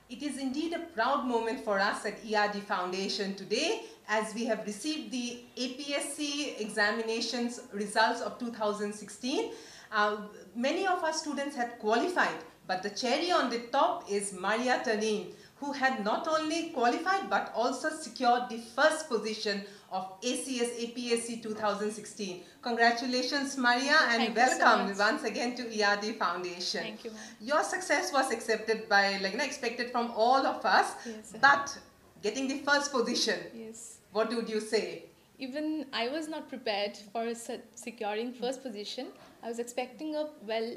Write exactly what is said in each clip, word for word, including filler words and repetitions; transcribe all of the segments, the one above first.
It is indeed a proud moment for us at E R D Foundation today, as we have received the A P S C examinations results of two thousand sixteen. Uh, many of our students had qualified, but the cherry on the top is Maria Tanim, who had not only qualified but also secured the first position of A C S A P S C two thousand sixteen. Congratulations, Maria, and Thank welcome you so once again to E R D Foundation. Thank you, ma'am. Your success was accepted by, like, you know, expected from all of us, Yes. but getting the first position, Yes. what would you say? Even I was not prepared for securing first position. I was expecting a well,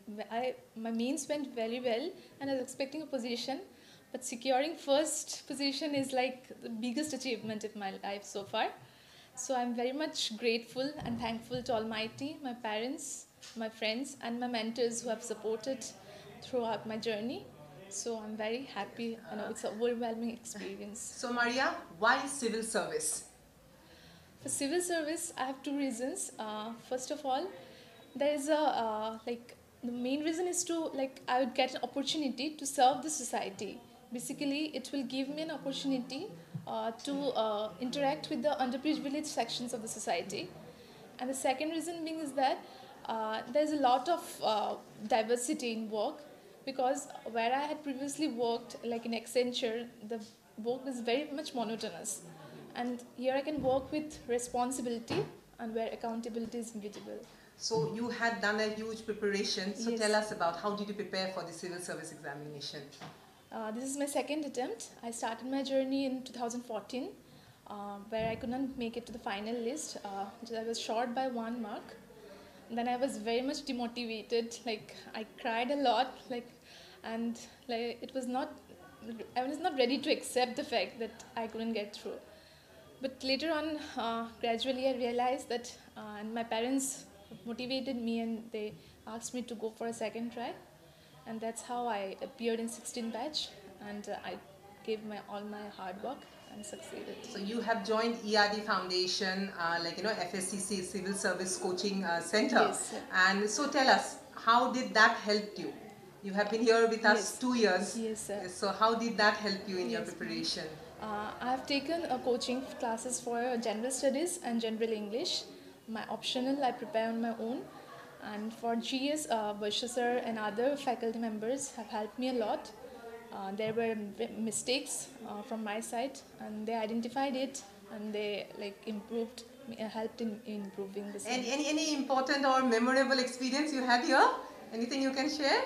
I, my means went very well, and I was expecting a position. But securing first position is like the biggest achievement of my life so far. So I'm very much grateful and thankful to Almighty, my parents, my friends, and my mentors who have supported throughout my journey. So I'm very happy. You know, it's an overwhelming experience. So Maria, why civil service? For civil service, I have two reasons. Uh, first of all, there is a uh, like the main reason is to like I would get an opportunity to serve the society. Basically, it will give me an opportunity uh, to uh, interact with the underprivileged sections of the society. And the second reason being is that uh, there's a lot of uh, diversity in work, because where I had previously worked, like in Accenture, the work is very much monotonous. And here I can work with responsibility and where accountability is invisible. So you had done a huge preparation. So Yes. Tell us about how did you prepare for the civil service examination? Uh, this is my second attempt. I started my journey in two thousand fourteen, uh, where I could not make it to the final list. Uh, I was short by one mark. Then I was very much demotivated. Like I cried a lot. Like, and like it was not. I was not ready to accept the fact that I couldn't get through. But later on, uh, gradually I realized that, uh, and my parents motivated me, and they asked me to go for a second try. And that's how I appeared in sixteen batch, and uh, I gave my all my hard work and succeeded. So you have joined E R D Foundation, uh, like, you know, F S C C, Civil Service Coaching uh, Center. Yes. And so tell us, how did that help you? You have been here with us Yes. two years. Yes, sir. So how did that help you in Yes. your preparation? Uh, I have taken uh, coaching classes for general studies and general English. My optional I prepare on my own. And for G S, uh, Varsha sir and other faculty members have helped me a lot. Uh, there were mistakes uh, from my side, and they identified it, and they like improved, uh, helped in, in improving the same. Any, any, any important or memorable experience you had here? Anything you can share?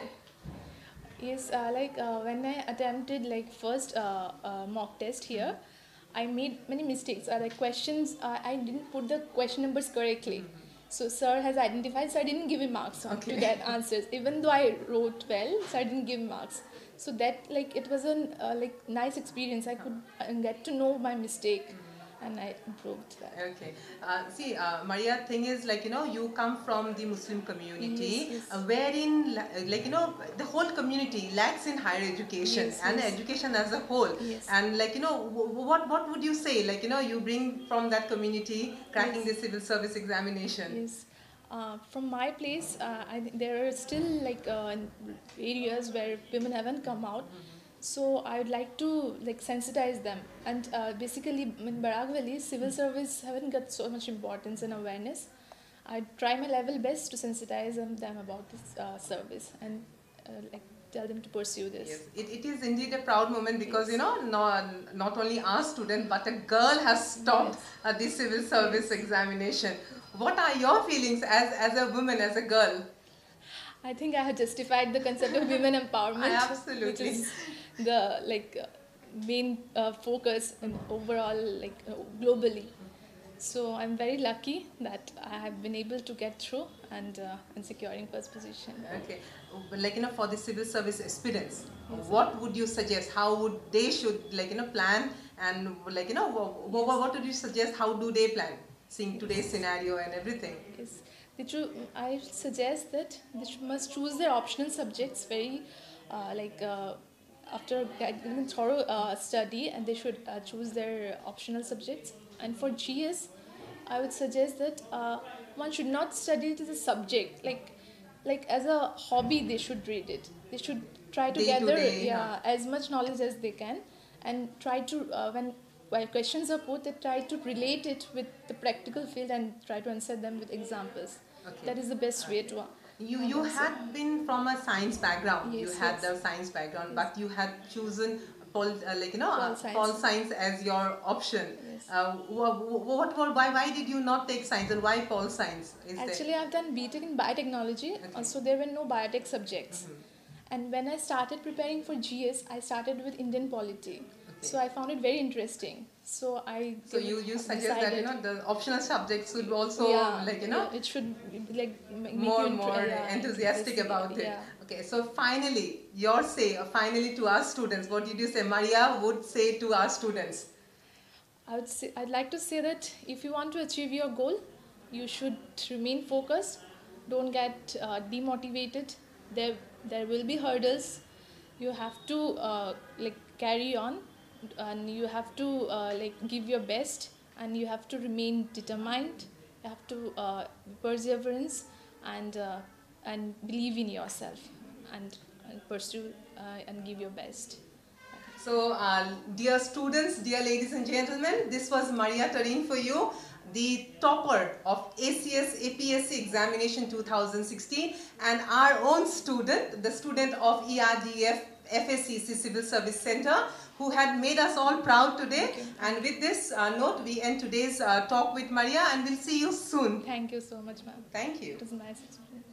Yes, uh, like uh, when I attempted like first uh, uh, mock test here, I made many mistakes. Uh, like questions, uh, I didn't put the question numbers correctly. So sir has identified, so I didn't give him marks on Okay. to get answers. Even though I wrote well, so I didn't give marks. So that like it was a uh, like nice experience. I could uh, get to know my mistake, and I improved that. Okay. Uh, see, uh, Maria, thing is, like, you know, you come from the Muslim community, Yes, yes. Uh, wherein, like, you know, the whole community lacks in higher education Yes, and yes. education as a whole. Yes. And, like, you know, what what would you say? Like, you know, you bring from that community, cracking Yes. the civil service examination. Yes. Uh, from my place, uh, I think there are still like uh, areas where women haven't come out. So I would like to like sensitize them, and uh, basically in Barak Valley, civil service haven't got so much importance and awareness. I try my level best to sensitize them, them about this uh, service, and uh, like tell them to pursue this. Yes, it, it is indeed a proud moment, because, Yes. you know, not, not only our student, but a girl has topped Yes. uh, the civil service Yes. examination. What are your feelings as, as a woman, as a girl? I think I have justified the concept of women empowerment, Absolutely. which is the like uh, main uh, focus in overall like uh, globally. So I'm very lucky that I have been able to get through and uh, and securing first position. Okay, like, you know, for the civil service aspirants, Yes. what would you suggest? How would they should, like, you know, plan, and, like, you know, what, what would you suggest? How do they plan, seeing today's scenario and everything? Yes. They choo- I suggest that they should, must choose their optional subjects very uh, like uh, after getting thorough uh, study, and they should uh, choose their optional subjects. And for G S, I would suggest that uh, one should not study it as a subject, like like as a hobby. They should read it. They should try to day gather to day, yeah, huh? as much knowledge as they can, and try to, uh, when while questions are put, they try to relate it with the practical field and try to answer them with examples. Okay. That is the best way Okay. to uh, You uh, you answer. had been from a science background. Yes, You had yes. the science background, Yes. but you had chosen pol uh, like you know Pol uh, science. pol science as your option. Yes. Uh, what, what, what why why did you not take science, and why pol science? Is Actually, there? I've done B Tech in biotechnology, Okay. uh, so there were no biotech subjects. Mm-hmm. And when I started preparing for G S, I started with Indian polity. Okay. So I found it very interesting. So I So you, you suggest decided, that you know the optional subjects should also yeah, like you know yeah, it should like make more you more uh, yeah, enthusiastic about it. yeah. Okay, so finally, your say uh, finally to our students. What did you say, Maria would say to our students? I would say, I'd like to say that if you want to achieve your goal, you should remain focused. Don't get uh, demotivated. There, there will be hurdles. You have to uh, like carry on, and you have to uh, like give your best, and you have to remain determined. You have to uh, perseverance and uh, and believe in yourself, and, and pursue uh, and give your best. So, uh, dear students, dear ladies and gentlemen, this was Maria Tanim for you, the topper of A C S A P S C examination two thousand sixteen, and our own student, the student of E R D F F S C Civil Service Center, who had made us all proud today. And with this uh, note, we end today's uh, talk with Maria, and we'll see you soon. Thank you so much, ma'am. Thank you. It was a nice experience.